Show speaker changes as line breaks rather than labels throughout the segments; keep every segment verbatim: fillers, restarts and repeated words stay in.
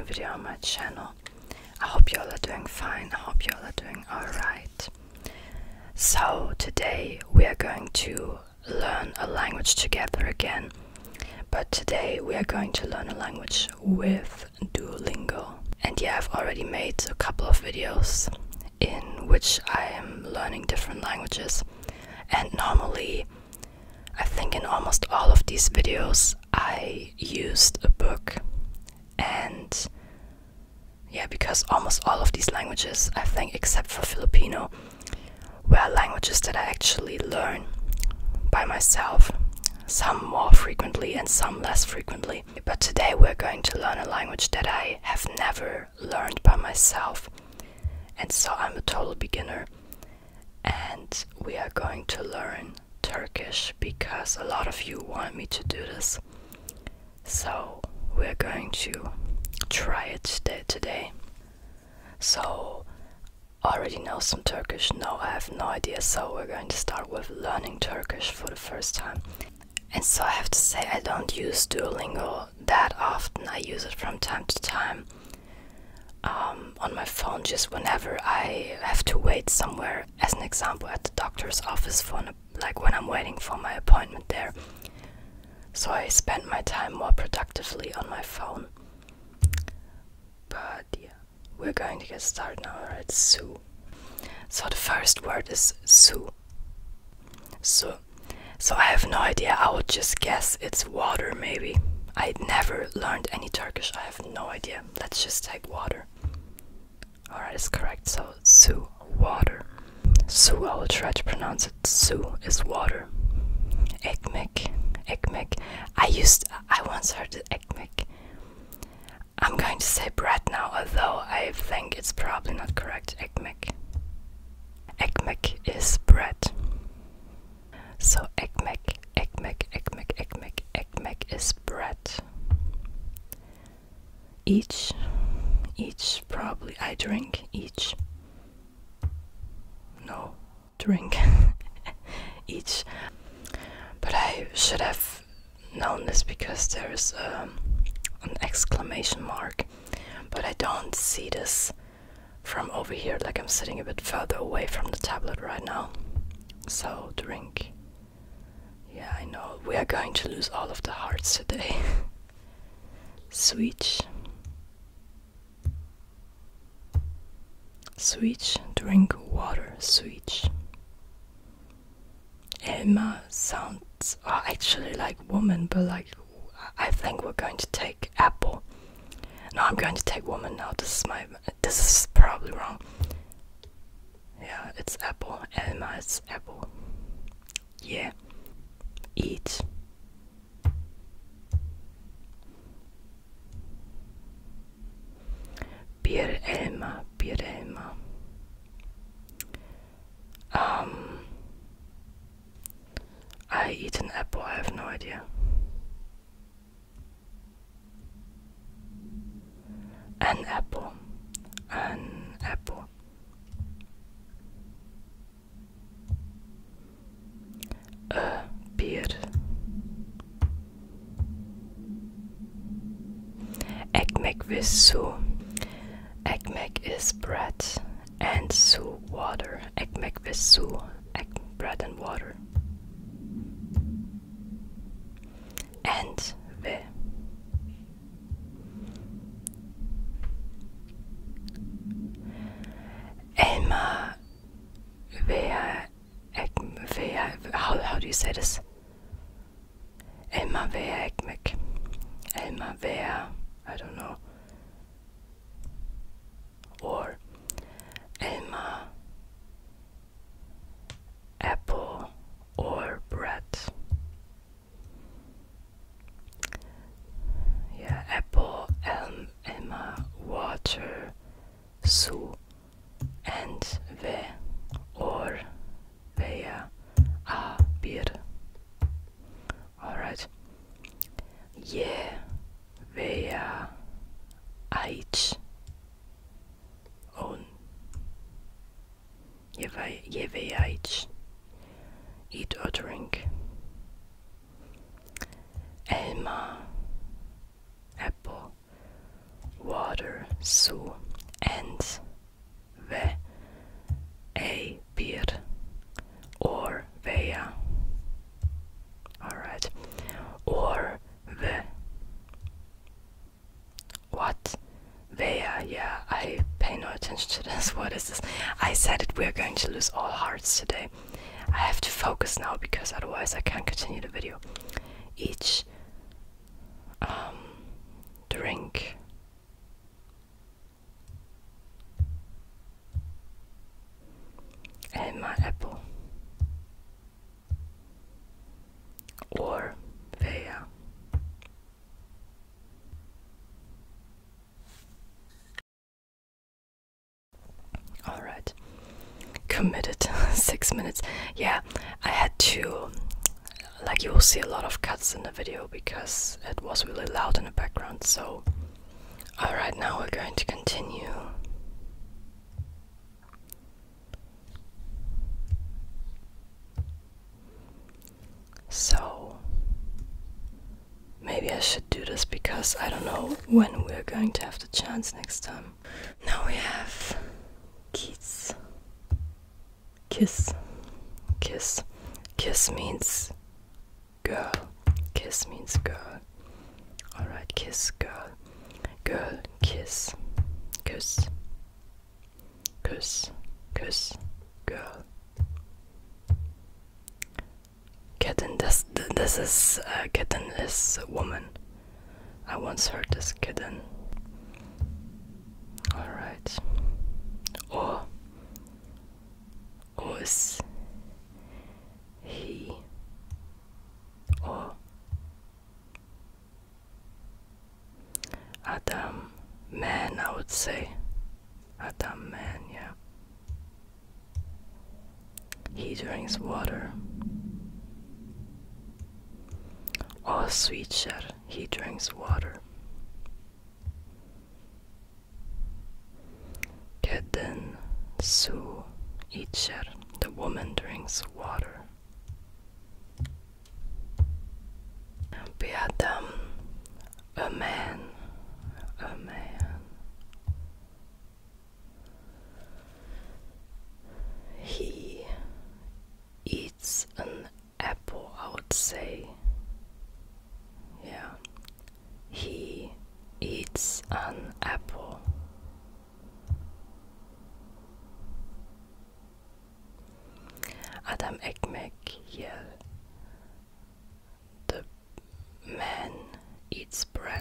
video on my channel. I hope you all are doing fine. I hope you all are doing alright. So today we are going to learn a language together again. But today we are going to learn a language with Duolingo. And yeah, I've already made a couple of videos in which I am learning different languages. And normally, I think in almost all of these videos, I used a book. And yeah, because almost all of these languages, I think except for Filipino, were languages that I actually learn by myself. Some more frequently and some less frequently. But today we're going to learn a language that I have never learned by myself. And so I'm a total beginner. And we are going to learn Turkish because a lot of you want me to do this. So we're going to try it today. So, already know some Turkish? No, I have no idea. So we're going to start with learning Turkish for the first time. And so I have to say I don't use Duolingo that often. I use it from time to time um, on my phone, just whenever I have to wait somewhere. As an example, at the doctor's office, for an, like when I'm waiting for my appointment there. So I spend my time more productively on my phone. But yeah, we're going to get started now. Alright, su. So the first word is su. Su. So I have no idea. I would just guess it's water, maybe. I never learned any Turkish. I have no idea. Let's just take water. Alright, it's correct. So su, water. Su, I will try to pronounce it. Su is water. Ekmek, ekmek. I used, I once heard it, ekmek. I'm going to say bread now, although I think it's probably not correct. Ekmek. Ekmek is bread. So ekmek, ekmek, ekmek, ekmek, ekmek is bread. Each, each, probably, I drink, each. No, drink, each. But I should have known this because there is um, an exclamation mark. But I don't see this from over here, like I'm sitting a bit further away from the tablet right now. So, drink. Yeah, I know. We are going to lose all of the hearts today. Switch. Switch. Drink water. Switch. Elma sounds oh, actually like woman, but like I think we're going to take apple. No, I'm going to take woman now. This is my. This is probably wrong. Yeah, it's apple. Elma is apple. Yeah. Eat. Bir elma, bir elma. Um, I eat an apple, I have no idea. An apple, an apple. A beer. Ekmek with su. Ekmek is bread and su water. Ekmek with su. Ek bread and water. And ve. Elma veya ek veya how how do you say this? Elma veya ekmek. Elma veya I don't know. Or elma, apple, or bread. Yeah, apple, elm, elma, water, su, and ve, or veya, a, bir. Alright. Yeah, veya, su, and, ve, a, bir, or, veya. Alright. Or, ve. What? Veya, yeah, I pay no attention to this. What is this? I said it, we're going to lose all hearts today. I have to focus now because otherwise I can't continue the video. Each um, drink and my apple. Or veya. Alright. Committed. Six minutes. Yeah, I had to, like, you will see a lot of cuts in the video because it was really loud in the background, so alright, now we're going to continue. So maybe I should do this because I don't know when we're going to have the chance next time. Now we have kiss. Kiss. Kiss. Kiss means girl. Kiss means girl. Alright, kiss, girl. Girl, kiss. Kuss. Kuss. Kuss. Girl. Kitten, this, this is, uh, kitten is a woman. I once heard this, kitten. Alright. Or. Or is he. Or. Adam, man, I would say. Adam, man, yeah. He drinks water. Or sweeter, he drinks water. Kedden, su, icher, the woman drinks water. Beadam, a man, a man. He eats an apple, I would say. Yeah, he eats an apple. Adam ekmek yer. The man eats bread.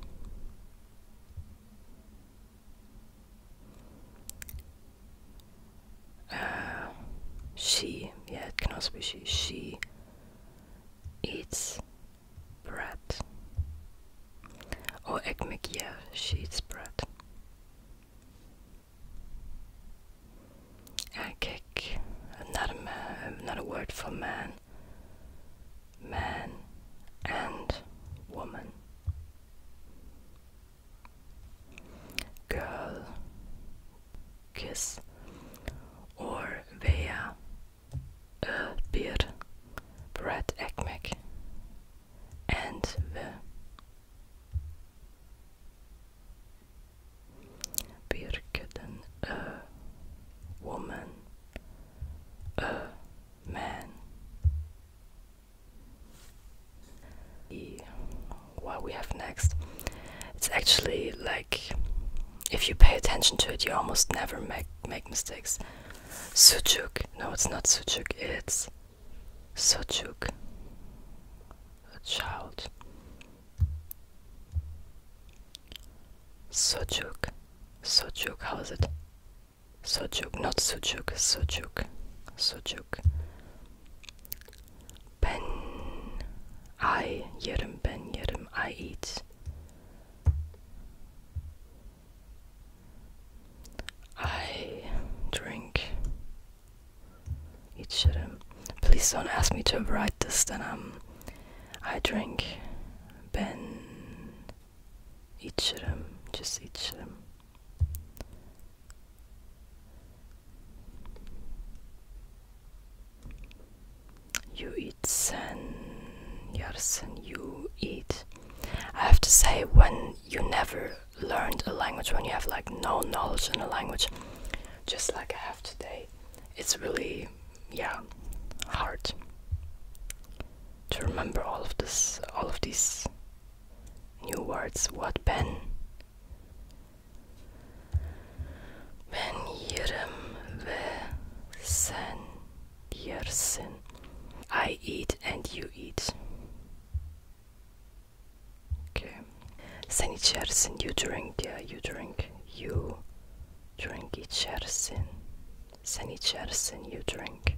Uh, she, yeah, it can also be she. She eats bread. Or ekmek yer, she eats bread. Erkek, another man, another word for man. Man and woman. Girl, kiss. Or veya, a bir, bread, ekmek, and ve. Bir kitten, a woman, a man. What we have next, it's actually like, if you pay attention to it, you almost never make make mistakes. Sucuk, no, it's not sucuk, it's sucuk, a child. Sucuk, sucuk, how is it? Sucuk, not sucuk, sucuk, sucuk. Ben, I yerim, ben yerim, I eat. I drink. İçerim. Please don't ask me to write this, then um, I drink. Ben içerim. Just içerim. You eat, sen yersin, you eat. I have have to say, when you never learned a language, when you have like no knowledge in a language, just like I have today, it's really, yeah, hard to remember all of this, all of these new words. What ben? Ben yerim ve sen yersin. I eat and you eat. Okay. Sen içersin, you drink. Yeah, you drink. You drink, içersin. Sen içersin, you drink.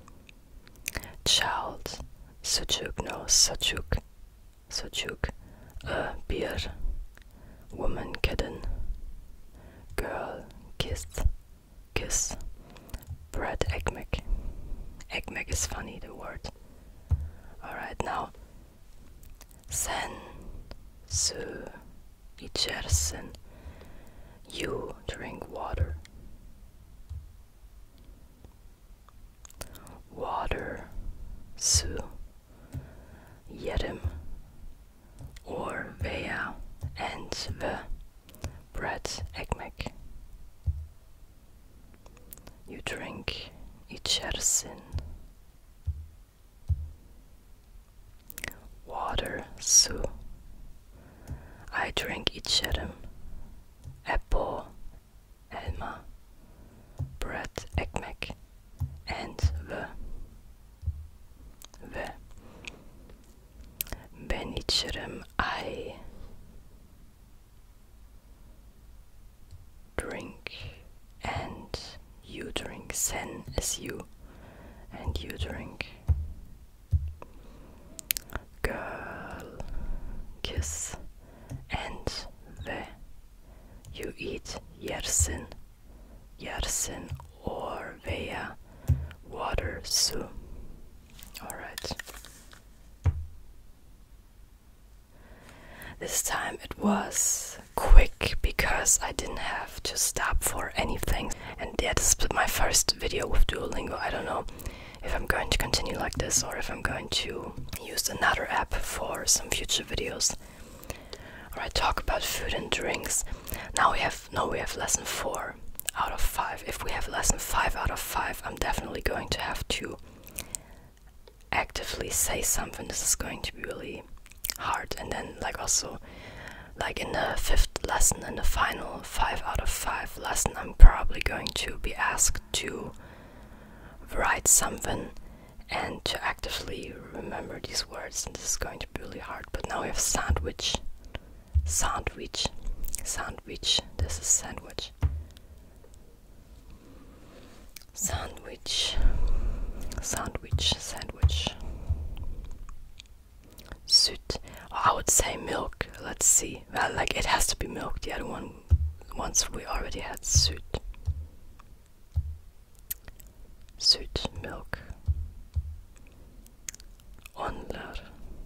Child, sucuk, no, sucuk. Sucuk, a bir, woman, kadın. Girl, kiss, kiss. Bread, ekmek. Ekmek is funny, the word. Alright, now. Sen su içersin. You drink water. Water, su, yerim, or veya, and ve, bread, ekmek. You drink, içersin. Water, su. I drink, içerim. Apple, elma. Bread, ekmek. And ve. Ve. Ben içerim, I drink. And you drink. Sen is you. And you drink. Girl, kiss. And ve. You eat, yersin. Yersin, or veya, water, su. Alright. This time it was quick because I didn't have to stop for anything. And yeah, this is my first video with Duolingo. I don't know if I'm going to continue like this or if I'm going to use another app for some future videos. Alright, talk about food and drinks. Now we have, no, we have lesson four out of five. If we have lesson five out of five, I'm definitely going to have to actively say something. This is going to be really hard. And then like also like in the fifth lesson, in the final five out of five lesson, I'm probably going to be asked to write something and to actively remember these words, and this is going to be really hard. But now we have sandwich, sandwich, sandwich. This is sandwich, sandwich, sandwich, sandwich. Süt. Oh, I would say milk. Let's see. Well, like it has to be milk. The other one, once we already had süt. Süt, milk. Onlar.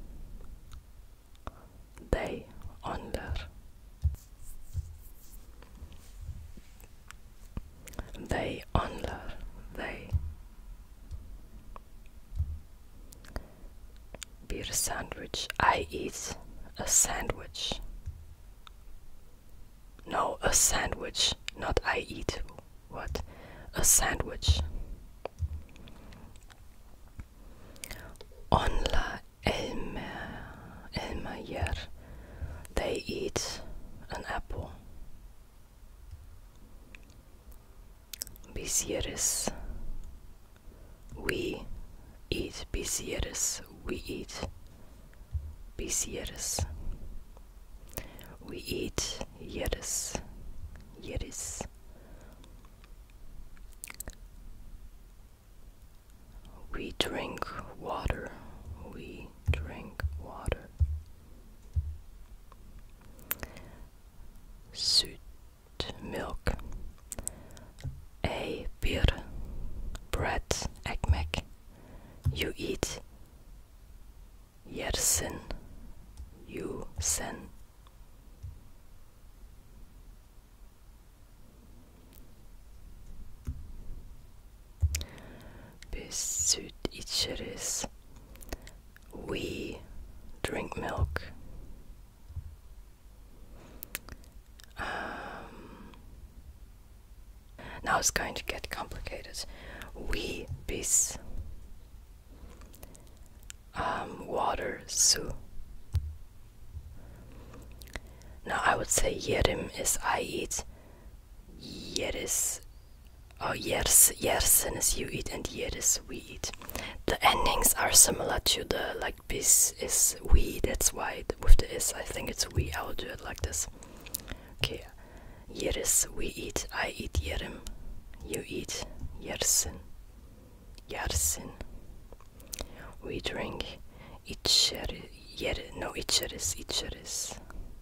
They, onlar. They, onlar. They. Bir sandwich. I eat a sandwich. No, a sandwich. Not I eat. What? A sandwich. Onlar elma, elma yer. They eat an apple. Biz yeriz. We eat. Biz yeriz. We eat. Biz yeriz. We eat. Yeriz. Yeriz. We drink water. We drink water. Süt, milk. A bir, bread, ekmek. You eat. Yersin. You sen. Biz süt içeriz. We drink milk. Now it's going to get complicated. We bis. Um, water su. Now I would say yerim is I eat. Yeris. Oh, yers, yersen is you eat, and yeris we eat. The endings are similar to the, like, bis is we, that's why with the is I think it's we. I will do it like this. Okay, yeris we eat, I eat yerim, you eat yersin, yersin. We drink içer, yer, no içeriz, içeriz.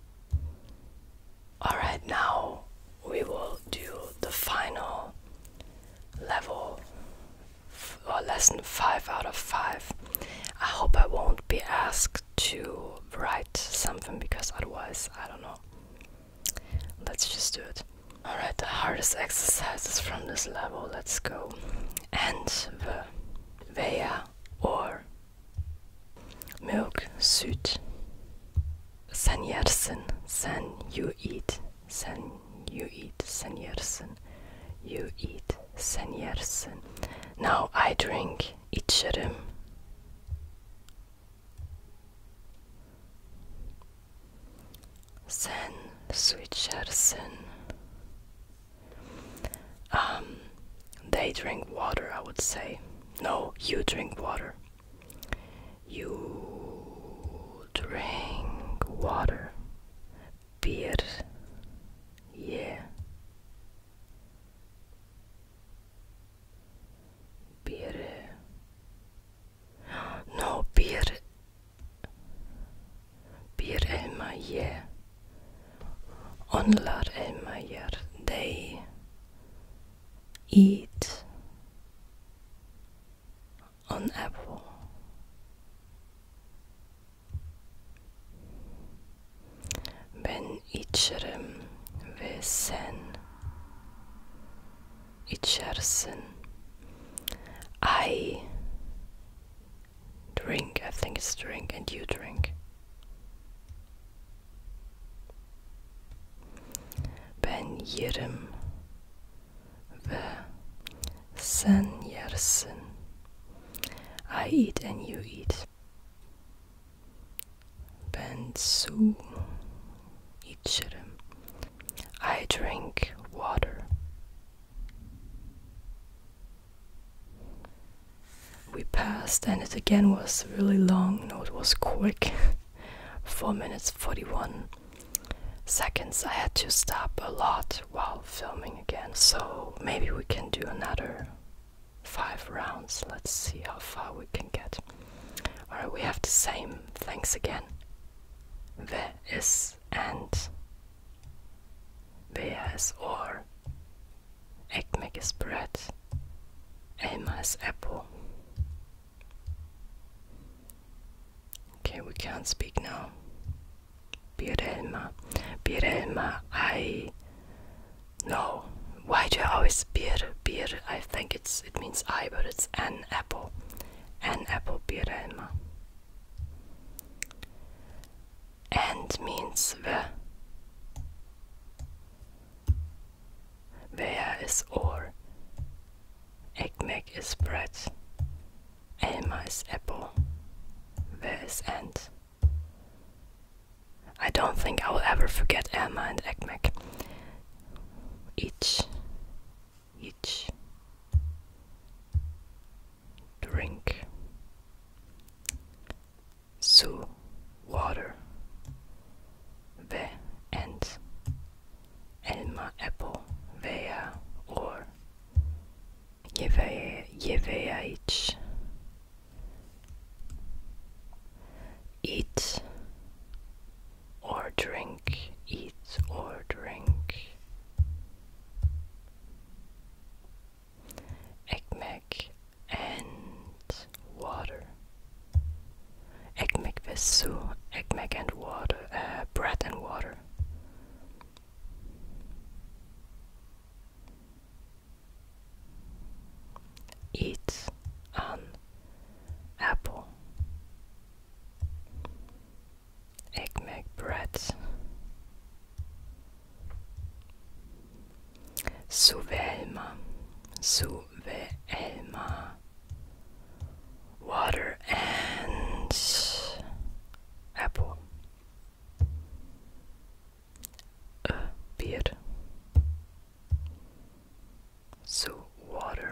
Alright, now we will do the final level, or lesson five out of five. I hope I won't be asked to write something, because otherwise, I don't know. Let's just do it. Alright, the hardest exercises from this level, let's go. And the, veya, or, milk, süt, sen yersin, sen you eat, sen you eat, sen yersin, you eat, sen yersin. Now I drink, içerim. Sen su içersin. Um, they drink water, I would say. No, you drink water. You drink water. Bir, ye. Bir. No, bir. Bir elma ye. Onlar elma yer. They eat an apple. Ben içerim ve sen içersin. I drink, I think it's drink, and you drink. Ben yerim ve sen yersin. I eat and you eat. Ben su içerim. I drink water. We passed, and it again was really long. No, it was quick. four minutes forty-one seconds. I had to stop a lot while filming again, so maybe we can do another five rounds. Let's see how far we can get. Alright, we have the same things again. Ve is and. Veya is or. Ekmek is bread. Elma is apple. Okay, we can't speak now. Bir elma. Bir elma. I no. Why do I always bir bir? I think it's it means I, but it's an apple. An apple, bir elma. And means ve. Veya is or. Ekmek is bread. Elma is apple. Ve is and. I don't think I will ever forget elma and ekmek. Each. Each. Drink. Su. Water. Ve and. Elma apple. Veya or. Yeveya, yeveya iç. Eat or drink, eat or drink. Suvelma, Suvelma. Water and apple. A beer. So water.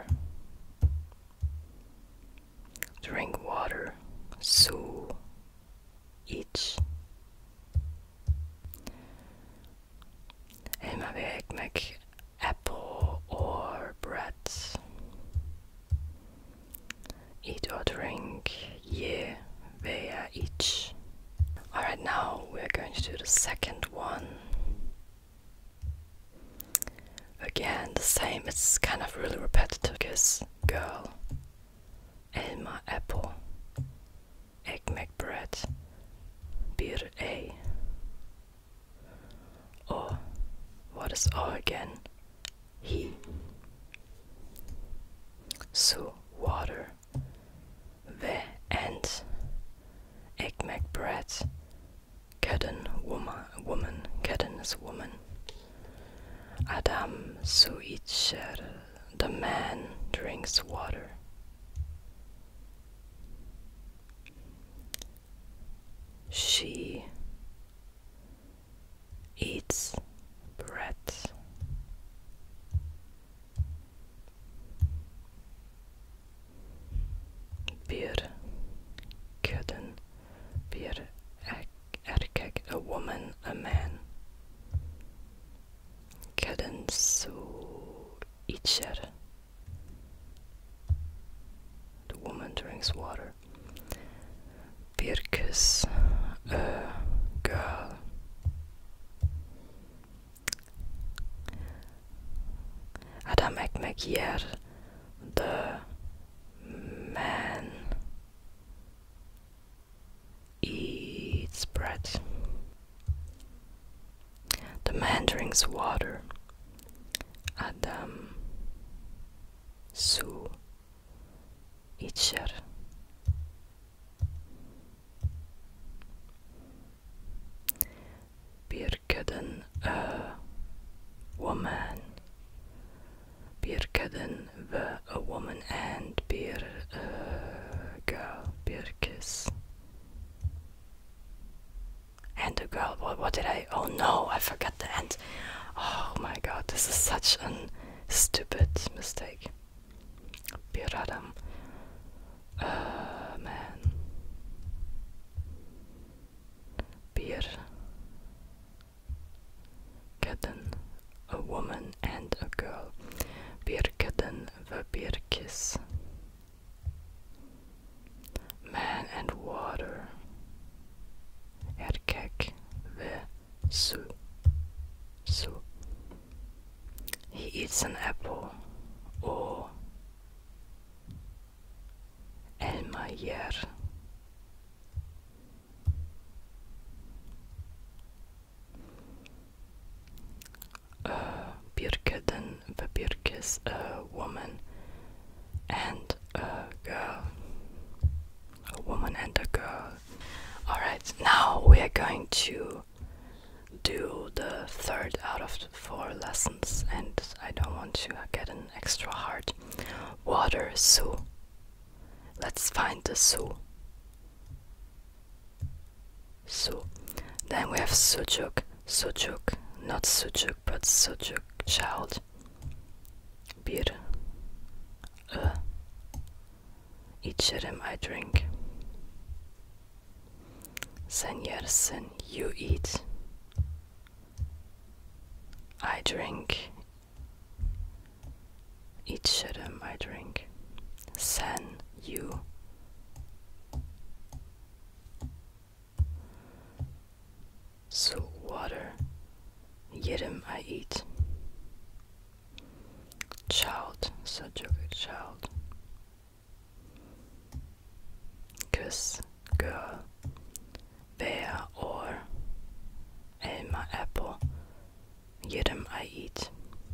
Drink water. So eat. Elma wil ik make apple or bread. Eat or drink, yeah, via each. Alright, now we're going to do the second one. Again, the same, it's kind of really repetitive. Kiss, girl. Elma, apple. Egg, make bread. Beer, a. Or, what is O again? He. So, water. We and egg make bread. Kudden, woman, woman. Kudden is woman. Adam so itcher. The man drinks water. She eats bread. Bir kadın, bir erkek, a woman, a man. Kadın su içer. The woman drinks water. Bir kız, a girl. Adam ekmek yer. The man eats bread. The man drinks water. Adam su içer. Bir kadın, a woman. Bir kadın ve a woman and bir uh, girl, bir kız. And a girl, what, what did I, oh no, I forgot the end. Oh my god, this is such a stupid mistake. Bir adam, a man. Bir kadın, a woman and a girl. Bir kadın ve bir kız. Man and water. Erkek ve su. Su. He eats an apple. O elma yer. Uh, bir kadın ve bir kız, a woman and a girl. A woman and a girl. Alright, now we are going to do the third out of the four lessons, and I don't want to get an extra hard. Water, su. Let's find the su. Su. Then we have sucuk, sucuk, not sucuk but sucuk, child. Bir, a. İçerim, I drink. Sen yersin, you eat. I drink. İçerim, I drink. Sen, you. Su, water. Yerim, I eat. Child, sucuk, child. Kız, girl. Bear or elma, apple. Yerim, I eat.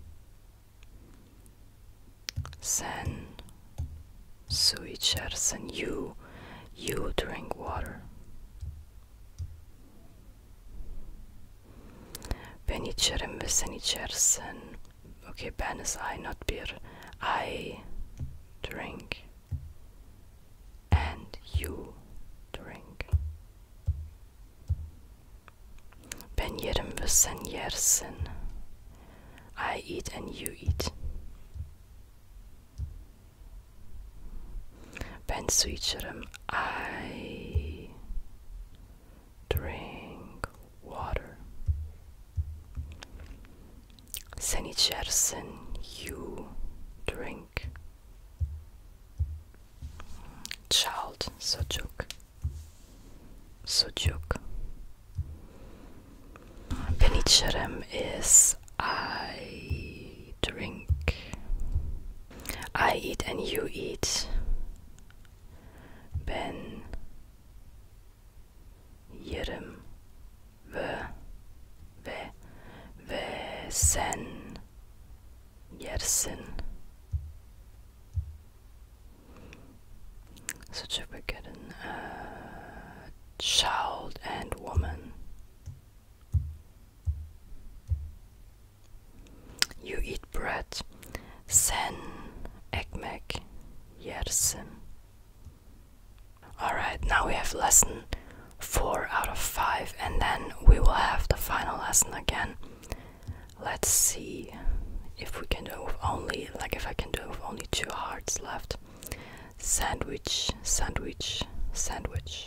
Sen su içersin, you, you drink water. Ben içerim ve sen içersin. Okay, ben is I, not bir. I drink and you drink. Ben yerim ve sen yersin. I eat and you eat. Ben su içerim. I drink water. Sen içersin. You drink. Child. Çocuk. Çocuk. Ben içerim is I drink. I eat and you eat. Ben yerim ve ve ve sen yersin. Çocuk ve kadın. Uh, child and woman. You eat bread. Sen ekmek yersin. Alright, now we have lesson four out of five, and then we will have the final lesson again. Let's see if we can do with only, like if I can do with only two hearts left. Sandwich, sandwich, sandwich.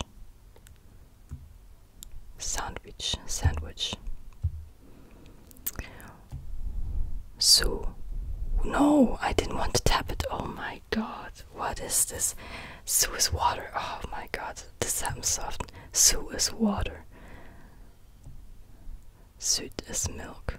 Sandwich, sandwich. So, no, I didn't want to tap it. Oh my god, what is this? Su is water. Oh my god, this happens so often. Su is water. Süt is milk.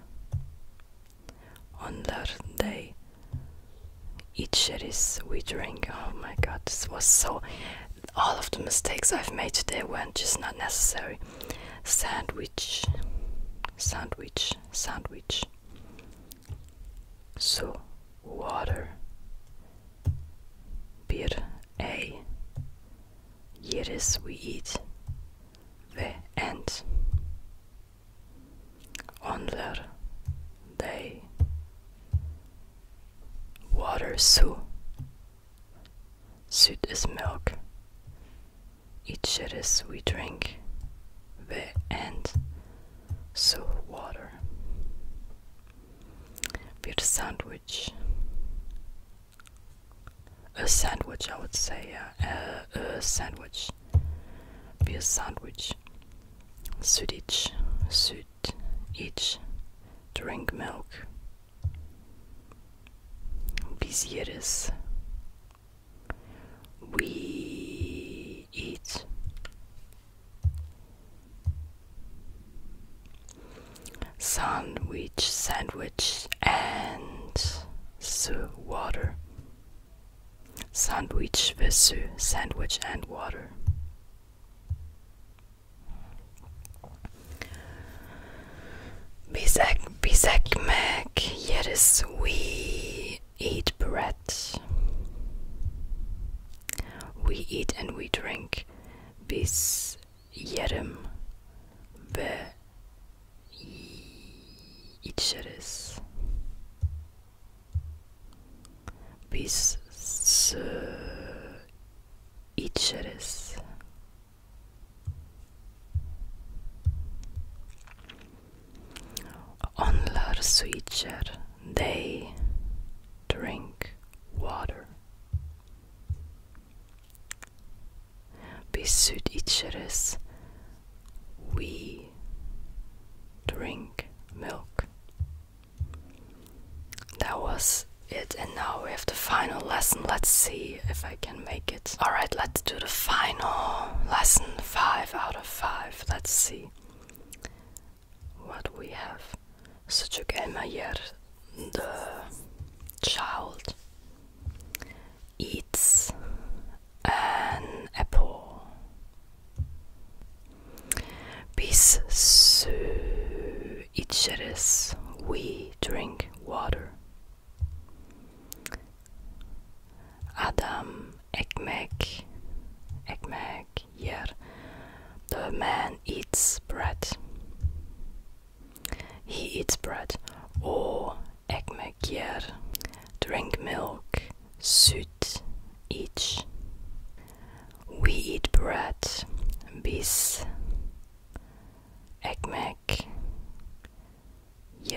Onlar they içeriz, we drink. Oh my god, this was so. All of the mistakes I've made today were just not necessary. Sandwich, sandwich, sandwich. So, water. Bir, a. Yeriz, we eat. Ve, and. Onlar, they. Water, su. Süt is milk. İçeriz, we drink. Ve, and. So, water. Bir sandwich. A sandwich, I would say, yeah. Uh, a sandwich. Be a sandwich. Süt iç. Süt iç. Drink milk. Biz yeriz. We eat. Sandwich, sandwich, and su, water. Sandwich ve su, sandwich and water. Biz, ek, biz ekmek yeriz, we eat bread. We eat and we drink. Biz yerim ve içeriz. Biz su içeriz. Onlar su içer. They drink water. Biz süt içeriz. We drink milk. That was it, and now we have the final lesson. Let's see if I can make it. Alright, let's do the final lesson. Five out of five. Let's see what we have. Çocuk elma yer. The child eats an apple. Biz su içeriz. We drink water. Adam ekmek ekmek yer. The man eats bread. He eats bread. O ekmek yer.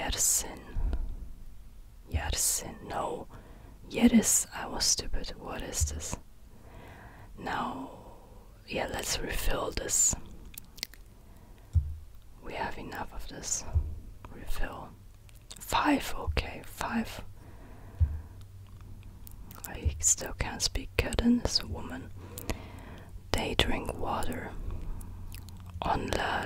Yersin. Yersin. No. Yeris. I was stupid. What is this? Now, yeah, let's refill this. We have enough of this. Refill. Five. Okay, five. I still can't speak good in this woman. They drink water. Onlar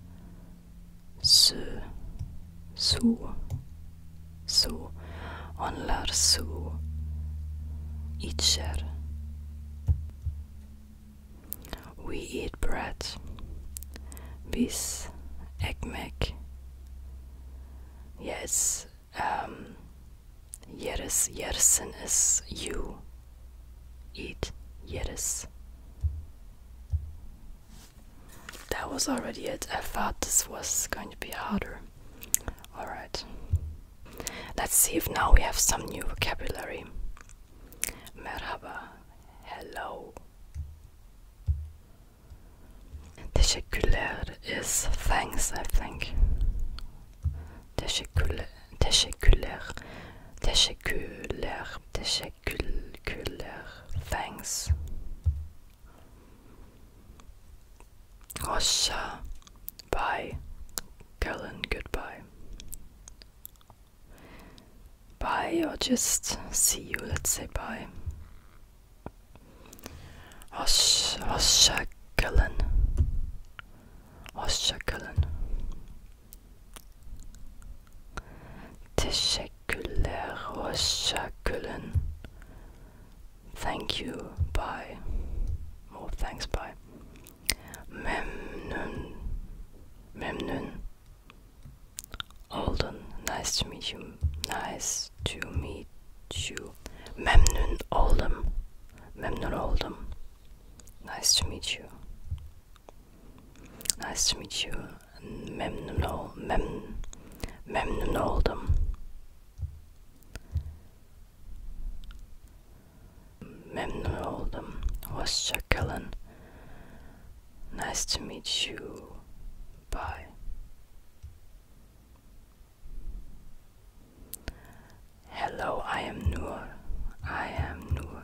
su. Su. Su. Onlar su içer. We eat bread. Biz ekmek. Yes. Um, yeriz. Yersin is you eat. Yeriz. That was already it. I thought this was going to be harder. Alright. Let's see if now we have some new vocabulary. Merhaba. Hello. Teşekkürler is thanks, I think. Teşekkürler. Teşekkürler. Teşekkürler. Teşekkürler. Thanks. Hoşça. Bye. Cullen, goodbye. Bye, or just see you, let's say bye. Hoş, hoşça kalın. Hoşça kalın. Teşekkürler, hoşça kalın. Thank you, bye. Oh, thanks, bye. Memnun. Memnun. Olden, nice to meet you. Nice to meet you. Memnun oldum. Memnun oldum. Nice to meet you. Nice to meet you. Memnun ol. Mem. Memnun oldum. Memnun oldum. Hoşça kalın. Nice to meet you. Bye. Hello, I am Nur. I am Nur.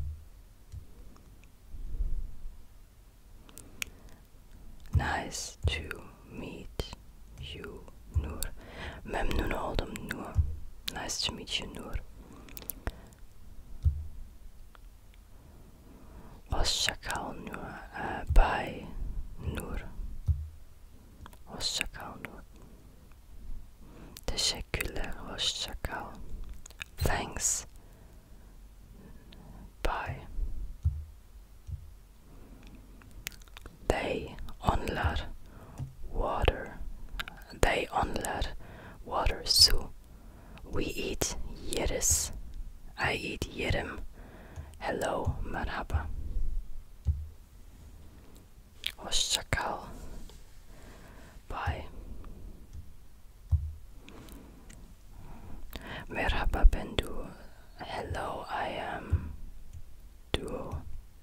Nice to meet you, Nur. Memnun oldum, Nur. Nice to meet you, Nur. Hoşça kal, Nur. Uh, bye, Nur. Hoşça kal, Nur. Teşekkürler, hoşça kal. Thanks. Bye. They onlar water. They onlar water su. We eat yeriz. I eat yerim. Hello, merhaba. Hoşça kal. Bye. Merhaba ben Duo. Hello, I am Duo.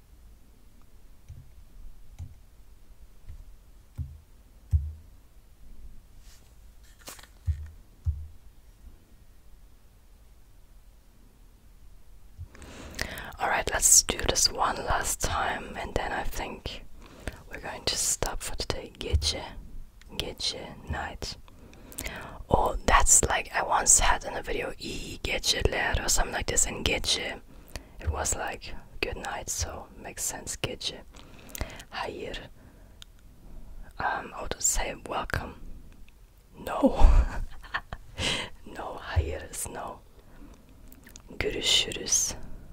Alright, let's do this one last time and then I think we're going to stop for today. Gece. Gece, night. Oh, that's like I once had in a video iyi geceler or something like this, and gece it was like good night, so makes sense. Gece. Hayır. Um, I would say welcome. No. No, hayır is no. Görüşürüz.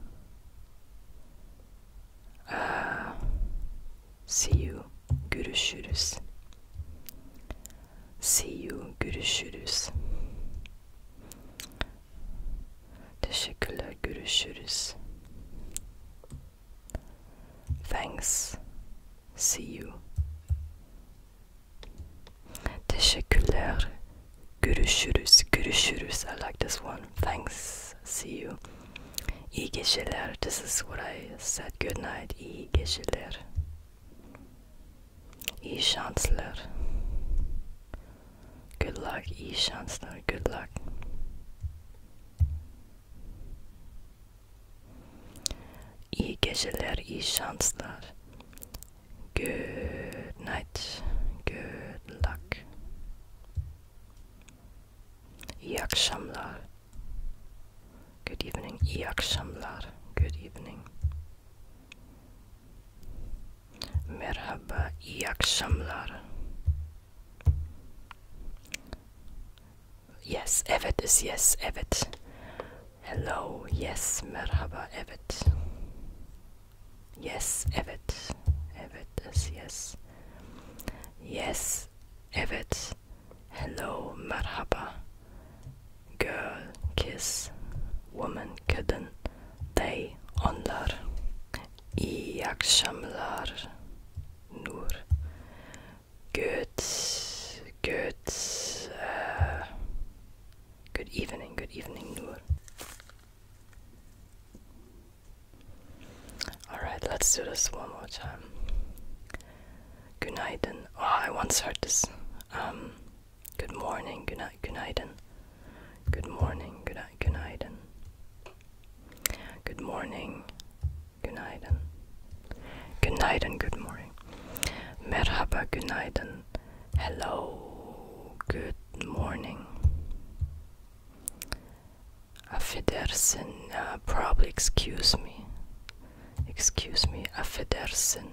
Uh, see you. Görüşürüz. See you. Görüşürüz. Teşekkürler. Görüşürüz. Thanks. See you. Teşekkürler. Görüşürüz. Görüşürüz. I like this one. Thanks. See you. İyi geceler. This is what I said. Good night. İyi geceler. İyi şanslar. Good luck. luck, iyi şanslar, good luck. İyi geceler, iyi şanslar. Good night, good luck. İyi akşamlar. Good evening, iyi akşamlar, good evening. Merhaba, iyi akşamlar. Yes, evet is yes, evet. Hello, yes, merhaba, evet. Yes, evet. Evet is yes. Yes, evet. Hello, merhaba. Girl, kiss. Woman, kadın. They, onlar. İyi akşamlar. Nur. Good, good, uh, good evening, good evening, Nur. Alright, let's do this one more time. Günaydın. Oh, I once heard this. Um, good morning, good night, günaydın. Good morning, good night, günaydın. Good morning, günaydın. Günaydın, good morning. Merhaba, günaydın. Hello, good morning. Affedersin, uh, probably excuse me. Excuse me, affedersin.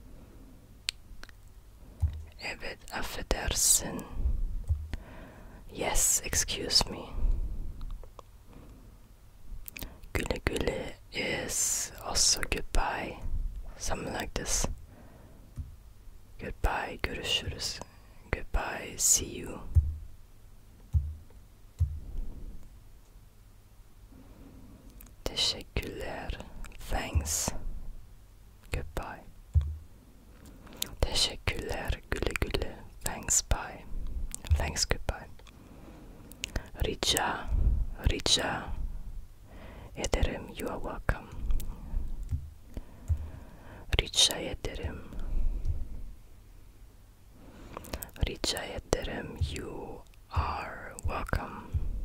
Evet, affedersin. Yes, excuse me. Güle güle is also goodbye. Something like this. Goodbye, görüşürüz. Goodbye, see you. Teşekkürler, thanks. Goodbye. Teşekkürler, güle güle, thanks, bye. Thanks, goodbye. Rica, rica ederim, you are welcome. Rica ederim. Rica ederim, you are welcome.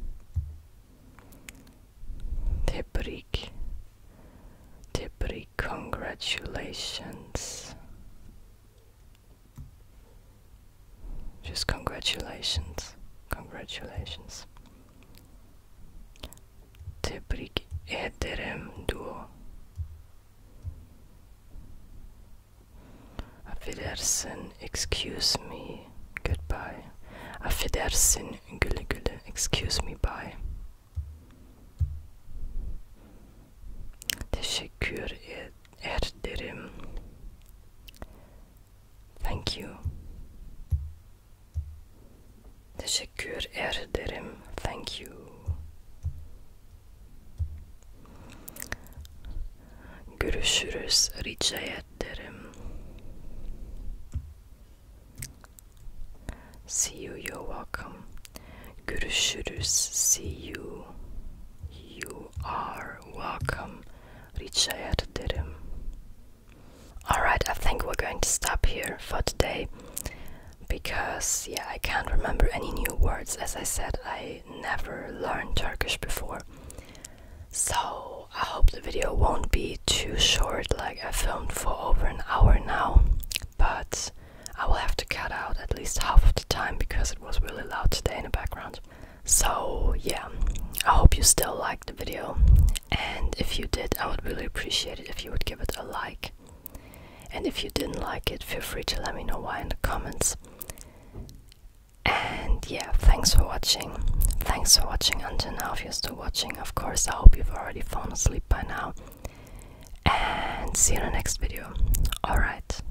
Tebrik, tebrik, congratulations. Just congratulations, congratulations. Tebrik ederim, duo. Affedersin, excuse me, goodbye. Affedersin, güle güle, excuse me, bye. Teşekkür ederim. Thank you. Teşekkür ederim. Thank you. Görüşürüz. Rica ederim. See you. You're welcome. Görüşürüz. See you. You are welcome. Rica ederim. Alright, I think we're going to stop here for today. Because, yeah, I can't remember any new words. As I said, I never learned Turkish before. So, I hope the video won't be too short, like I filmed for over an hour now. But I will have to cut out at least half of the time because it was really loud today in the background. So, yeah, I hope you still liked the video. And if you did, I would really appreciate it if you would give it a like. And if you didn't like it, feel free to let me know why in the comments. And yeah, thanks for watching. Thanks for watching until now. If you're still watching, of course, I hope you've already fallen asleep by now. And see you in the next video. Alright,